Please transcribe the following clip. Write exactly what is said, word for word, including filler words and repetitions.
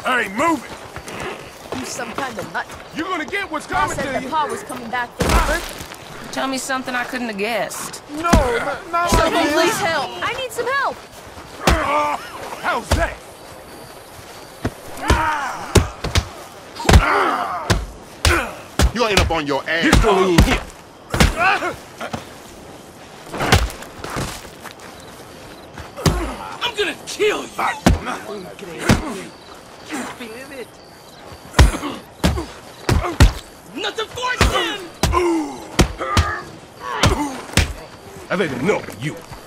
I ain't moving. You some kind of nut. You're gonna get what's I coming said to that you. Pa was coming back from the birthday. Tell me something I couldn't have guessed. No, not, not like Someone this. please help. I need some help. Uh, how's that? You ain't up on your ass. You're still in here. I'm gonna kill you! Nothing for it, then! I let him know you.